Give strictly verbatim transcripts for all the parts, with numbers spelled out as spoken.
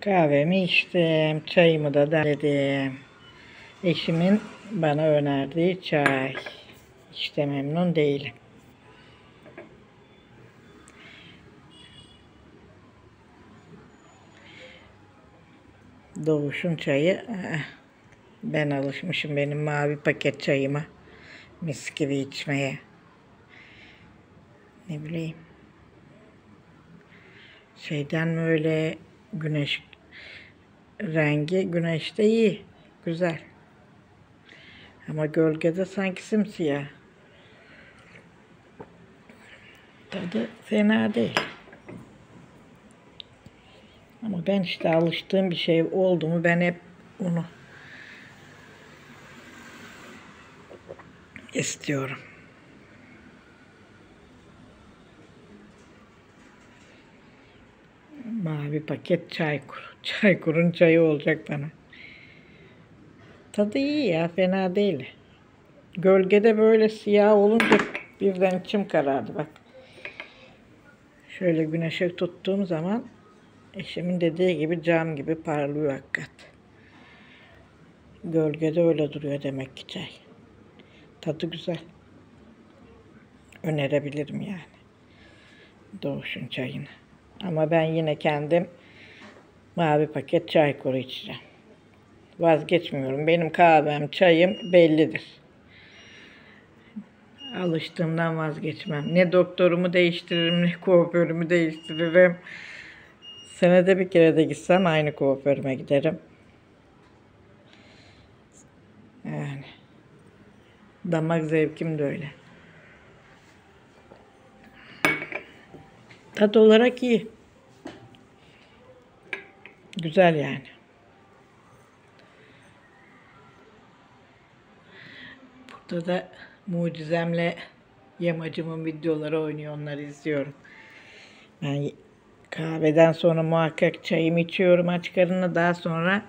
Kahvemi içtim, çayımı da demledim. Eşimin bana önerdiği çay. Hiç de memnun değilim. Doğuş'un çayı, eh, ben alışmışım benim mavi paket çayıma. Mis gibi içmeye. Ne bileyim. Şeyden mi öyle güneş rengi güneşte iyi, güzel. Ama gölgede sanki simsiyah. Tadı fena değil. Ama ben işte alıştığım bir şey oldu mu ben hep onu istiyorum. Mavi paket Çaykur. Çaykur'un çayı olacak bana. Tadı iyi ya, fena değil. Gölgede böyle siyah olunca birden içim karardı bak. Şöyle güneşe tuttuğum zaman eşimin dediği gibi cam gibi parlıyor hakikat. Gölgede öyle duruyor demek ki çay. Tadı güzel. Önerebilirim yani. Doğuş'un çayını. Ama ben yine kendim mavi paket Çaykur'u içeceğim. Vazgeçmiyorum. Benim kahvem, çayım bellidir. Alıştığımdan vazgeçmem. Ne doktorumu değiştiririm, ne kuaförümü değiştiririm. Senede bir kere de gitsem aynı kuaförüme giderim. Yani damak zevkim de öyle. Tat olarak iyi. Güzel yani. Burada da mucizemle yamacımın videoları oynuyor, onları izliyorum. Ben kahveden sonra muhakkak çayımı içiyorum aç karnına, daha sonra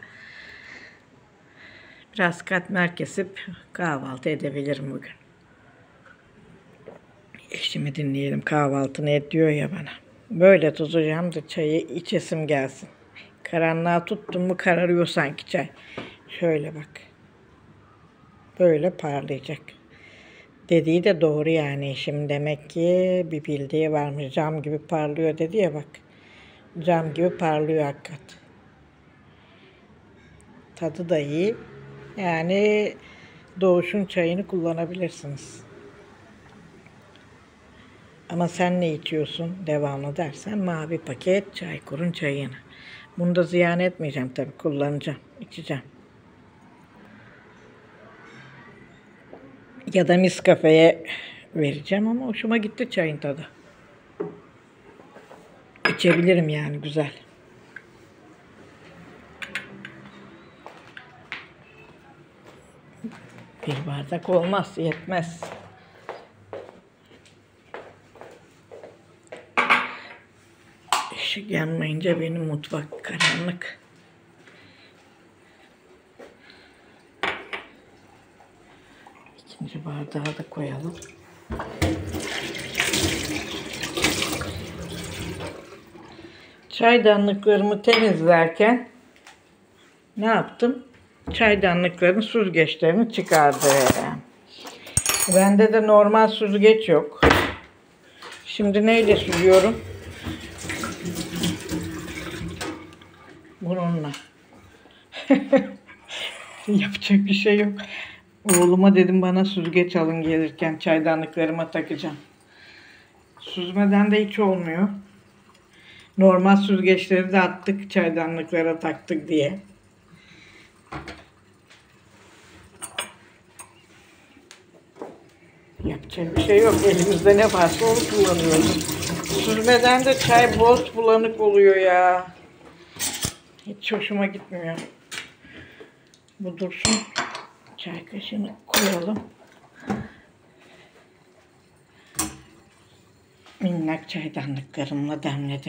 biraz katmer kesip kahvaltı edebilirim bugün. Eşimi dinleyelim, kahvaltını et diyor ya bana. Böyle tutacağım da çayı içesim gelsin. Karanlığa tuttum mu kararıyor sanki çay. Şöyle bak. Böyle parlayacak. Dediği de doğru yani eşim, demek ki bir bildiği varmış. Cam gibi parlıyor dedi ya bak. Cam gibi parlıyor hakikat. Tadı da iyi. Yani Doğuş'un çayını kullanabilirsiniz. Ama sen ne içiyorsun devamlı dersen mavi paket Çaykur'un çayını. Bunu da ziyan etmeyeceğim tabii, kullanacağım, içeceğim. Ya da Nescafe'ye vereceğim ama hoşuma gitti çayın tadı. İçebilirim yani, güzel. Bir bardak olmaz, yetmez. Işık yanmayınca benim mutfak karanlık. İkinci bardağı da koyalım. Çaydanlıklarımı temizlerken ne yaptım? Çaydanlıkların süzgeçlerini çıkardım. Bende de normal süzgeç yok. Şimdi neyle süzüyorum? Bununla. Yapacak bir şey yok. Oğluma dedim bana süzgeç alın gelirken, çaydanlıklarıma takacağım. Süzmeden de hiç olmuyor. Normal süzgeçleri de attık, çaydanlıklara taktık diye. Yapacak bir şey yok. Elimizde ne varsa onu kullanıyoruz. Süzmeden de çay boz bulanık oluyor ya. Hiç hoşuma gitmiyor. Bu dursun. Çay kaşığını koyalım. Minnak çaydanlıklarımla demledim.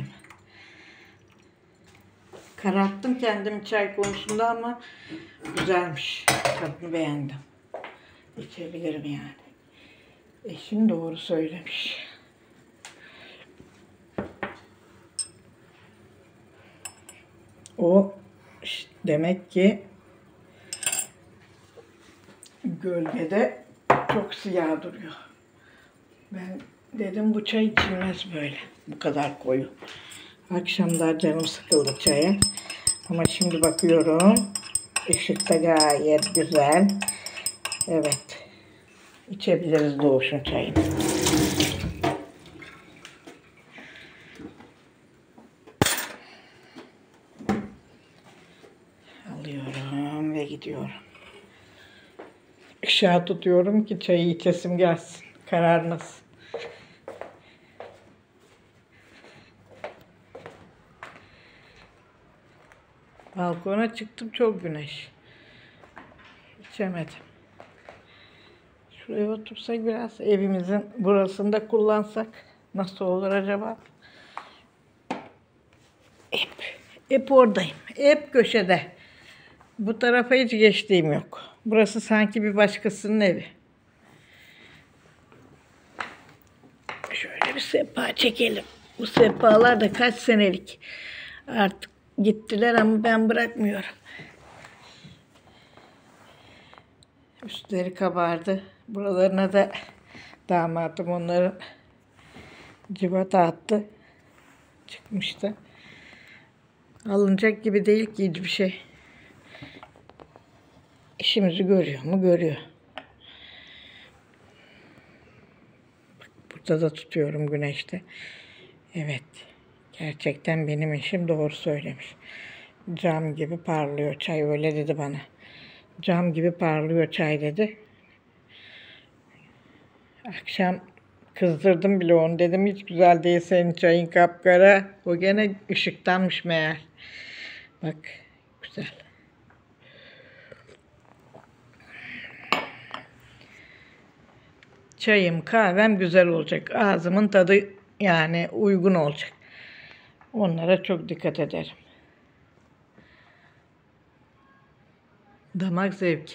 Kararttım kendimi çay konusunda ama güzelmiş. Tadını beğendim. İçebilirim yani. Eşim doğru söylemiş. O işte demek ki gölgede çok siyah duruyor. Ben dedim bu çay içilmez böyle. Bu kadar koyu. Akşamlar canım sıkıldı çaya. Ama şimdi bakıyorum. Işık da gayet güzel. Evet. İçebiliriz Doğuş'un çayını. Alıyorum ve gidiyorum. Işığa tutuyorum ki çayı içesim gelsin. Kararmasın. Balkona çıktım, çok güneş. İçemedim. Şuraya otursak biraz, evimizin burasında kullansak nasıl olur acaba? Hep, hep oradayım. Hep köşede. Bu tarafa hiç geçtiğim yok. Burası sanki bir başkasının evi. Şöyle bir sehpa çekelim. Bu sehpalar da kaç senelik. Artık gittiler ama ben bırakmıyorum. Üstleri kabardı. Buralarına da damadım onların cıvata attı. Çıkmıştı. Alınacak gibi değil ki hiçbir şey. İşimizi görüyor mu? Görüyor. Bak, burada da tutuyorum güneşte. Evet. Gerçekten benim eşim doğru söylemiş. Cam gibi parlıyor çay, öyle dedi bana. Cam gibi parlıyor çay dedi. Akşam kızdırdım bile onu, dedim hiç güzel değil senin çayın, kapkara. O gene ışıktanmış meğer. Bak güzel. Çayım kahvem güzel olacak. Ağzımın tadı yani uygun olacak. Onlara çok dikkat ederim. Damak zevki.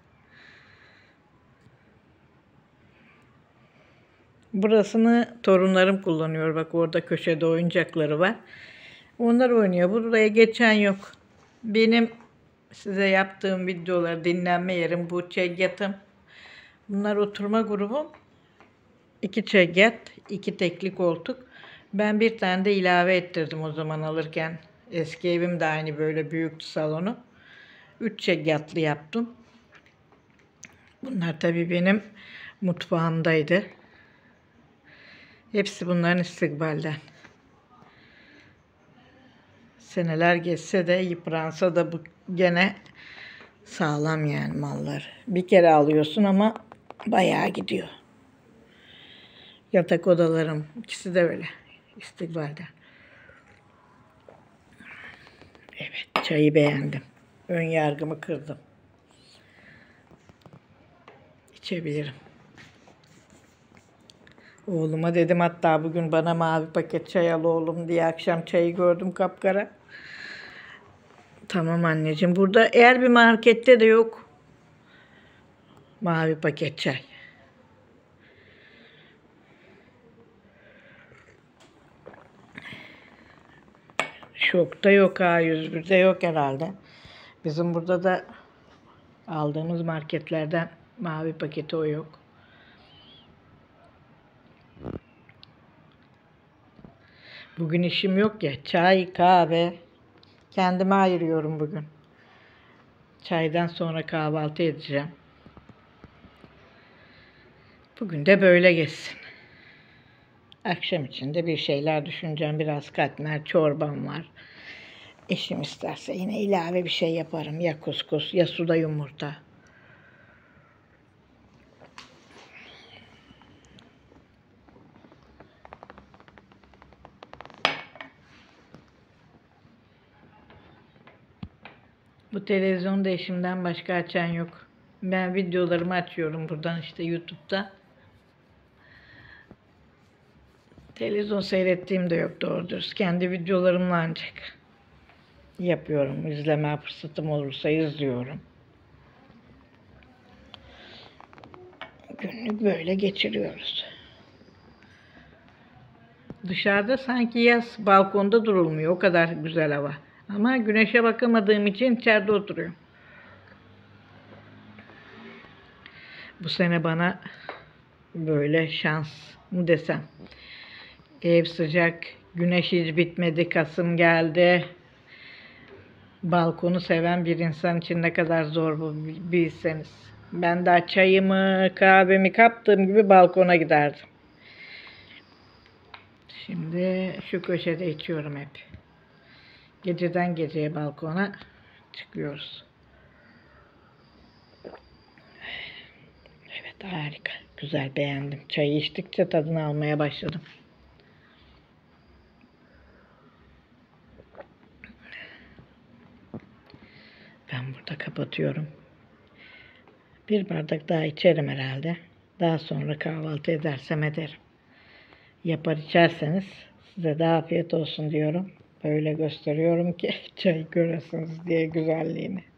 Burasını torunlarım kullanıyor. Bak orada köşede oyuncakları var. Onlar oynuyor. Buraya geçen yok. Benim size yaptığım videolar, dinlenme yerim, bu çekyatım. Bunlar oturma grubum. İki çekyat, iki tekli koltuk. Ben bir tane de ilave ettirdim o zaman alırken. Eski evim de aynı böyle büyüktü salonu. Üç çekyatlı yaptım. Bunlar tabii benim mutfağımdaydı. Hepsi bunların istikbalden. Seneler geçse de yıpransa da bu gene sağlam yani mallar. Bir kere alıyorsun ama bayağı gidiyor. Yatak odalarım ikisi de öyle istikbalden. Evet, çayı beğendim. Ön yargımı kırdım. İçebilirim. Oğluma dedim hatta bugün bana mavi paket çay al oğlum diye, akşam çayı gördüm kapkara. Tamam anneciğim, burada eğer bir markette de yok mavi paket çay. Şokta yok, A yüz birde yok herhalde. Bizim burada da aldığımız marketlerden mavi paketi o yok. Bugün işim yok ya. Çay, kahve. Kendime ayırıyorum bugün. Çaydan sonra kahvaltı edeceğim. Bugün de böyle geçsin. Akşam için de bir şeyler düşüneceğim. Biraz katmer çorbam var. Eşim isterse yine ilave bir şey yaparım. Ya kuskus ya suda yumurta. Bu televizyonda eşimden başka açan yok. Ben videolarımı açıyorum buradan işte YouTube'da. Televizyon seyrettiğim de yok doğru dürüst. Kendi videolarımla ancak yapıyorum. İzleme fırsatım olursa izliyorum. Günlük böyle geçiriyoruz. Dışarıda sanki yaz balkonda durulmuyor. O kadar güzel hava. Ama güneşe bakamadığım için içeride oturuyorum. Bu sene bana böyle şans mı desem. Ev sıcak, güneş hiç bitmedi, Kasım geldi. Balkonu seven bir insan için ne kadar zor bu bilseniz. Ben daha çayımı, kahvemi kaptığım gibi balkona giderdim. Şimdi şu köşede içiyorum hep. Geceden geceye balkona çıkıyoruz. Evet, harika. Güzel, beğendim. Çayı içtikçe tadını almaya başladım. Ben burada kapatıyorum. Bir bardak daha içerim herhalde. Daha sonra kahvaltı edersem ederim. Yapar içerseniz size de afiyet olsun diyorum. Böyle gösteriyorum ki çay göresiniz diye güzelliğini.